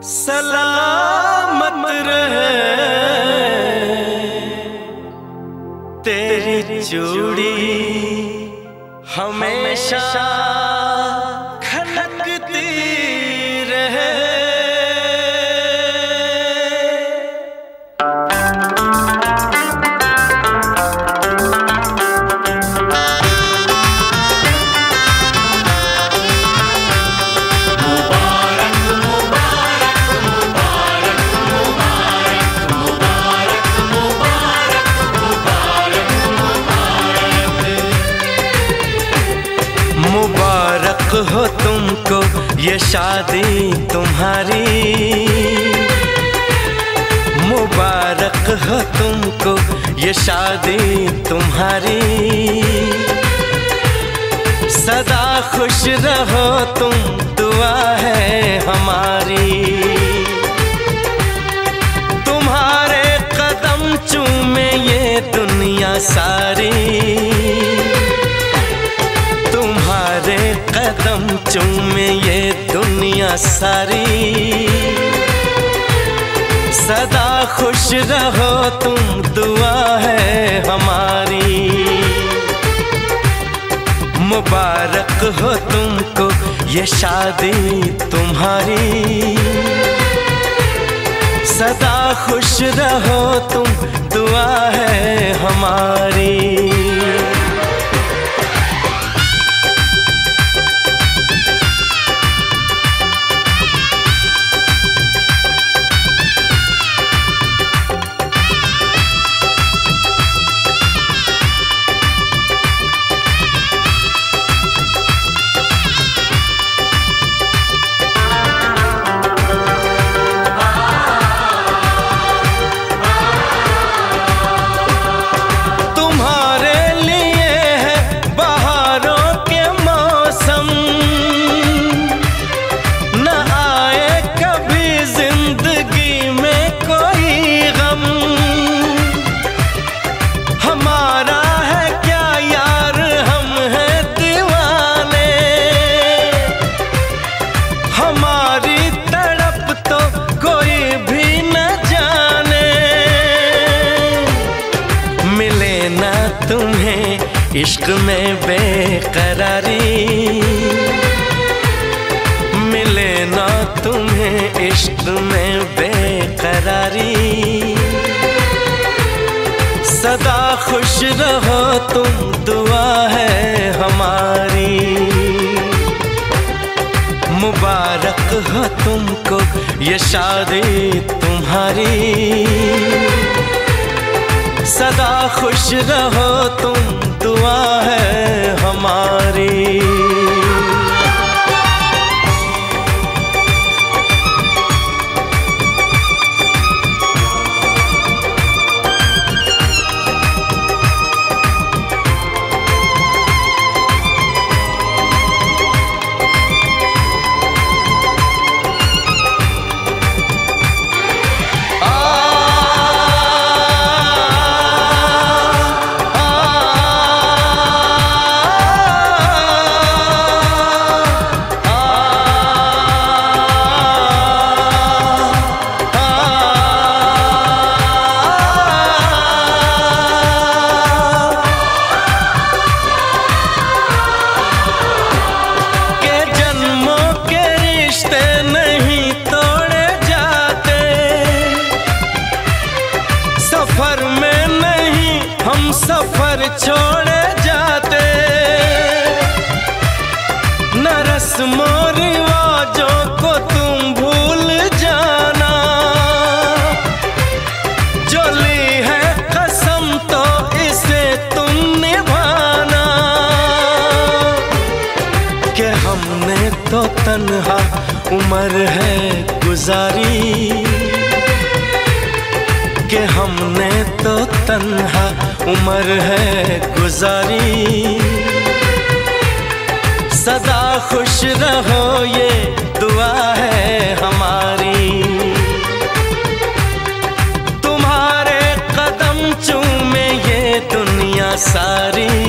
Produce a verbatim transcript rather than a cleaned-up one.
सलामत रहे तेरी चूड़ी हमेशा खनकती रहे। मुबारक हो तुमको ये शादी तुम्हारी, मुबारक हो तुमको ये शादी तुम्हारी। सदा खुश रहो तुम, दुआ है हमारी। तुम्हारे कदम चूमे ये दुनिया सारी, तुम्हारे कदम चूमे ये दुनिया सारी। सदा खुश रहो तुम, दुआ है हमारी। मुबारक हो तुमको ये शादी तुम्हारी। सदा खुश रहो तुम, दुआ है हमारी। तुम्हें इश्क में बेकरारी, मिले ना तुम्हें इश्क में बेकरारी। सदा खुश रहो तुम, दुआ है हमारी। मुबारक हो तुमको ये शादी तुम्हारी। सदा खुश रहो तुम, दुआ है हमारी। सफर में नहीं हम सफर छोड़े जाते, न रस्मों रिवाजों को तुम भूल जाना। जो ली है कसम तो इसे तुम निभाना। कि हमने तो तन्हा उम्र है गुजारी, कि हमने तो तन्हा उम्र है गुजारी। सदा खुश रहो ये दुआ है हमारी। तुम्हारे कदम चूमे ये दुनिया सारी।